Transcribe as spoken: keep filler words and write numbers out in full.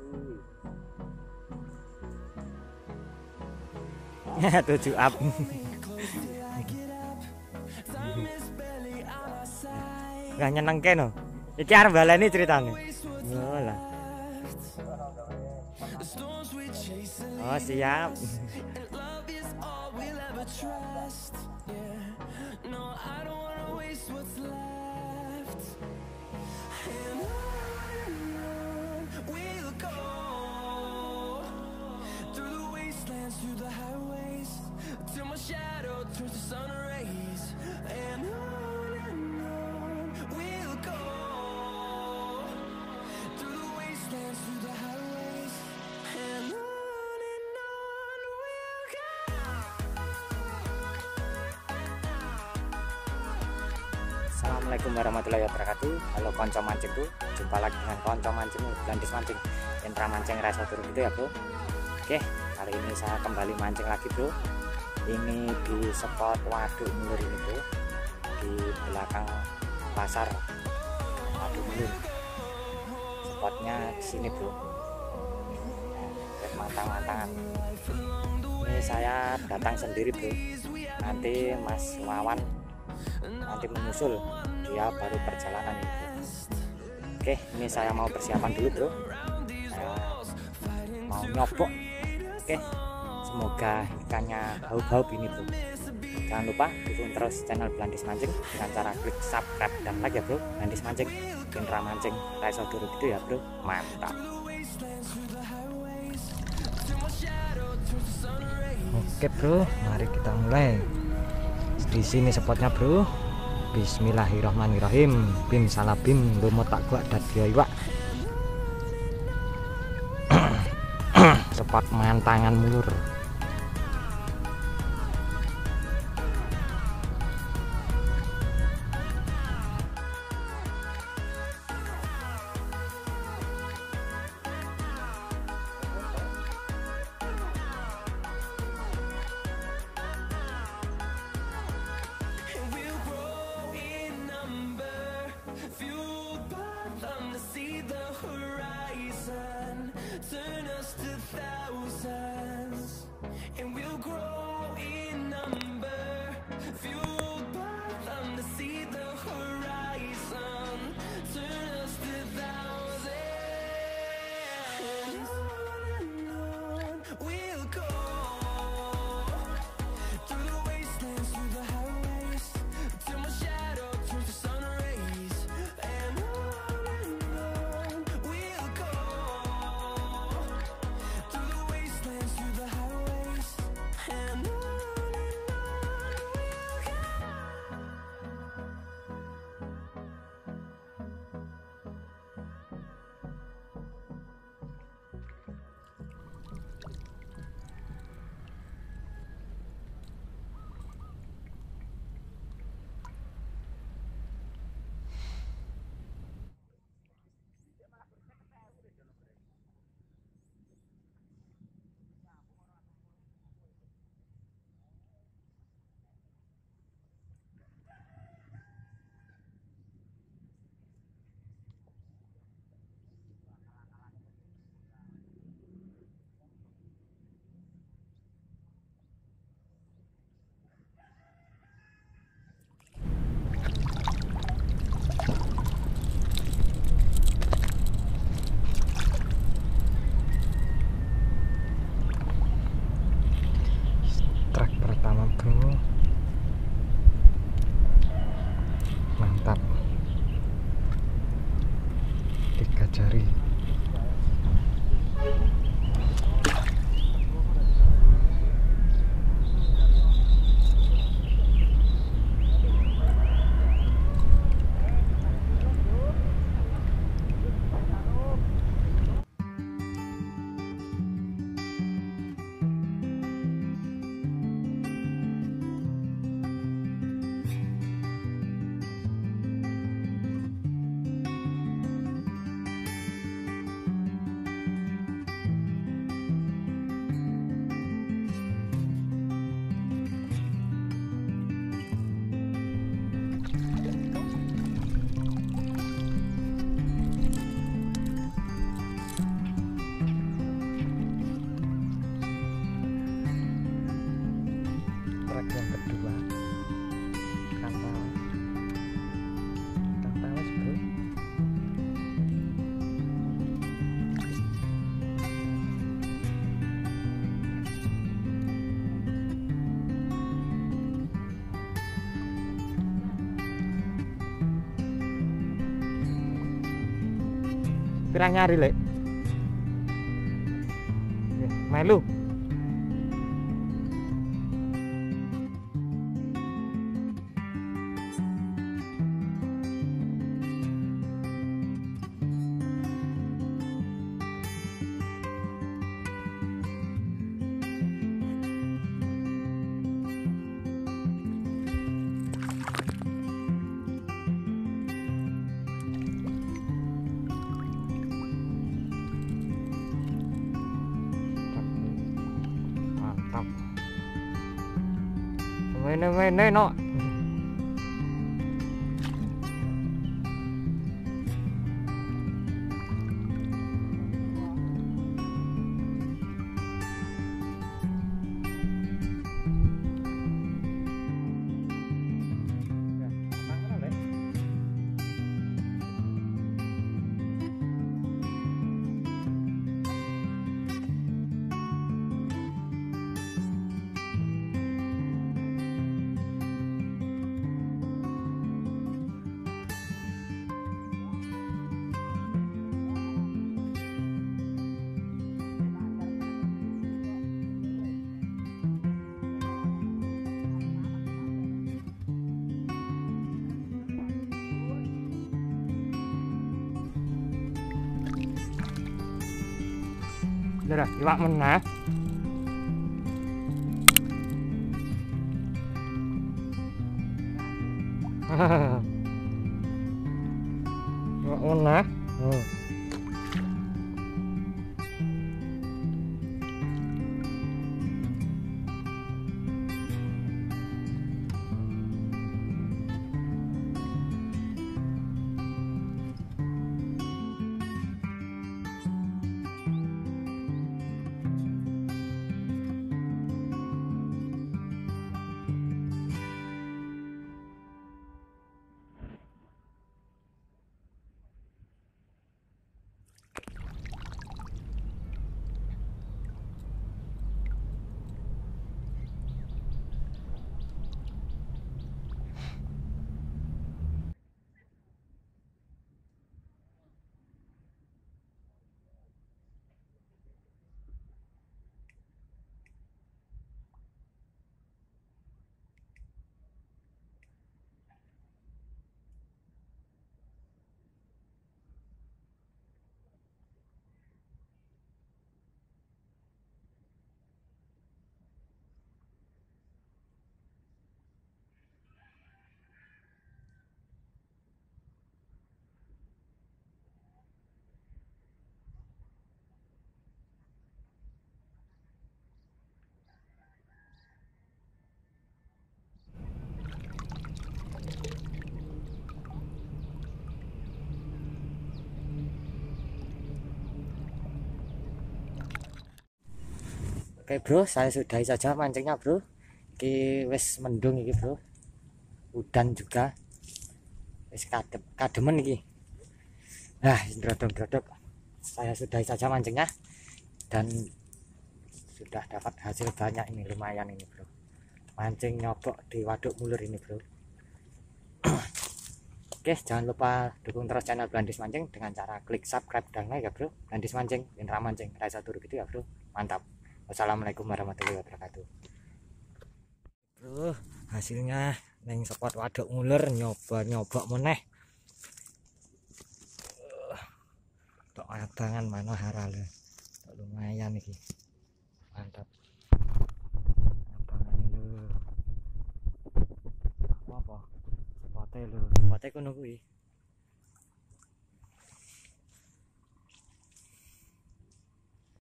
tujuh up. Gak nyenengke no. Iki arep baleni ceritane. Oh lah. Oh siap. Assalamualaikum warahmatullahi wabarakatuh. Halo konco mancingku, jumpa lagi dengan konco mancingmu Blandis Mancing. Intra mancing rasa turun gitu ya bro. Oke, kali ini saya kembali mancing lagi bro. Ini di spot waduk mulur ini bro, di belakang pasar waduk mulur. Spotnya di sini bro. Nah, mantang-mantangan. Ini saya datang sendiri bro. Nanti Mas Wawan nanti menyusul, dia baru perjalanan ini bro. Oke, ini saya mau persiapan dulu bro, saya mau nyobok. Oke, semoga ikannya haup-haup ini bro. Jangan lupa dukung terus channel Blandis Mancing dengan cara klik subscribe dan like ya bro. Blandis Mancing, Intra mancing raiso dulu gitu ya bro, mantap. Oke bro, mari kita mulai. Di sini spotnya bro. Bismillahirrahmanirrahim. Bim salabim lumut tak gua dadi iwak. Spot mantangan mulur. Mantap, tiga jari. trek yang kedua ikan tawas ikan tawas bro. Pirang nyari lek melu. Mene-mene no. Udah, iwak meneh. Iwak meneh. Oh. Oke bro, saya sudahi saja mancingnya bro. Ki wis mendung iki bro. Udan juga. Wis kadep kademen iki. Nah, drodok-drodok. Saya sudahi saja mancingnya dan sudah dapat hasil banyak ini, lumayan ini bro. Mancing nyobok di waduk mulur ini bro. Oke, jangan lupa dukung terus channel Blandis Mancing dengan cara klik subscribe dan like ya bro. Blandis Mancing, Indra Mancing, Raisa Turu gitu ya bro. Mantap. Wassalamualaikum warahmatullahi wabarakatuh. Bro, hasilnya neng spot waduk mulur nyoba-nyoba meneh. Tok abangan mana harale. Lumayan iki. Mantap. Abangan lho. Apa-apa? Spote lho. Spote kono kuwi.